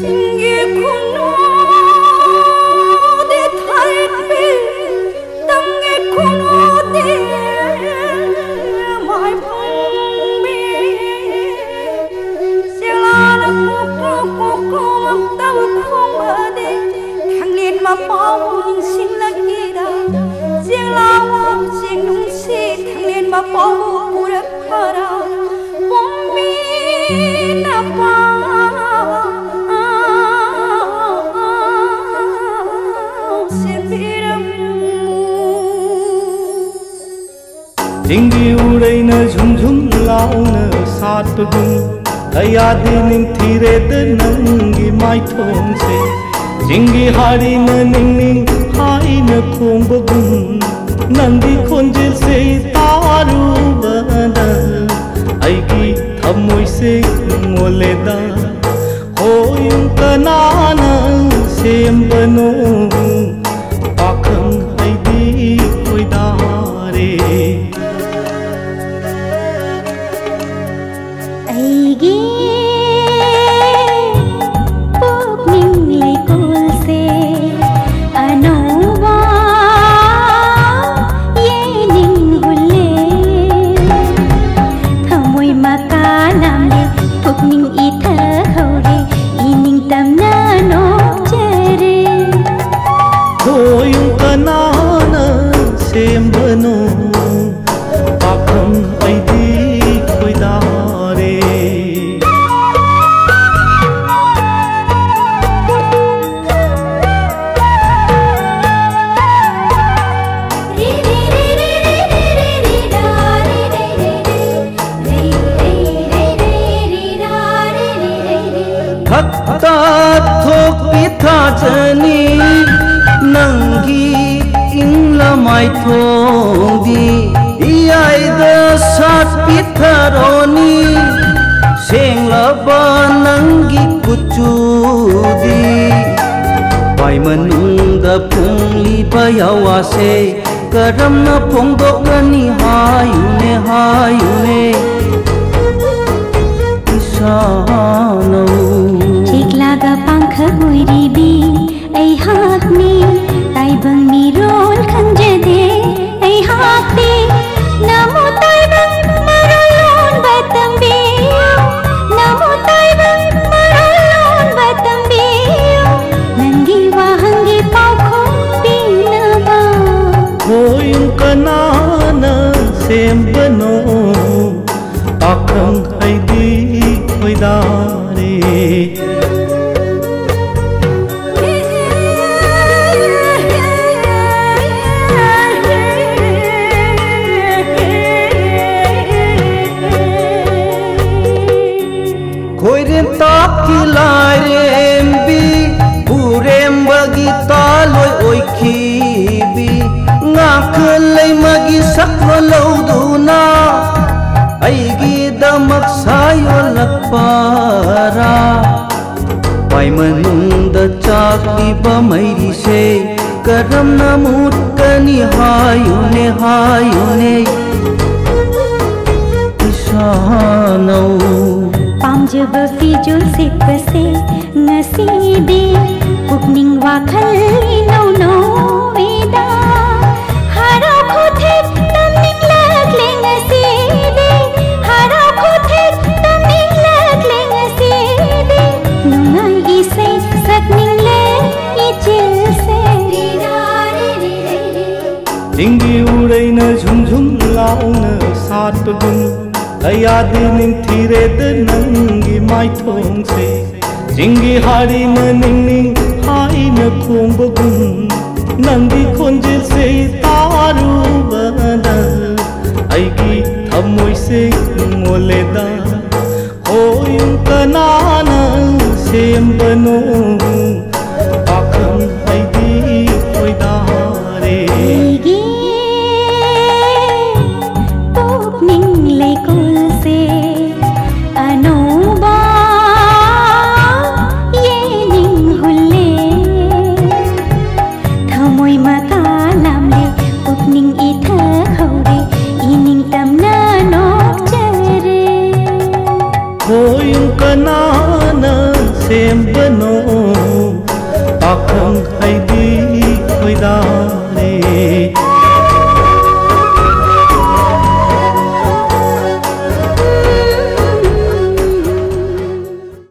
Jingi udaina zum zum launa satpagum ayadi ning thire de nangi mai thong se Jingi hari na ning ning hai na khong bagum nangi khonjil se taru bana aigi thamoi se ngoleda hoyum kanana sem bano pakhang aidi koidare Nangi ingla mai thongdi iai da sat pitharoni sengla ba nangi kuchudi pai manung da phungli bayawa se karam na phongdok gani hayune isano chikla pankha hoiri bi ai hak ni tai bang mi rol khanje de ai hak te namo tai bang maralon batam be namo tai bang maralon batam be nangi wahangi pau kho bi na ba hoyum kanana sem bano pakhang aidi koidare Kilarembi purembagi taloi oikibi ngaklai magi sakwa lauduna aigi damak sayo lakpara pai manunda chakli ba mairi se karam namut kani hayune isano Pamjab fijul sikse ngasibi pukning wakhal no ida hara khothe tamning lagle ngasibi hara khothe tamning lagle ngasibi nungai isai sakning le ichil se Jingi udaina zum zum launa satpagum ayadi ning thire de nangi mai thong se Jingi hari na ning ning hai na khong bagum nangi khonjil se taru bana aigi thamoi se ngoleda hoyum kanana sem bano pakhang aidi koidare hoyum kanana sem bano पाखं हाइदी खोइदा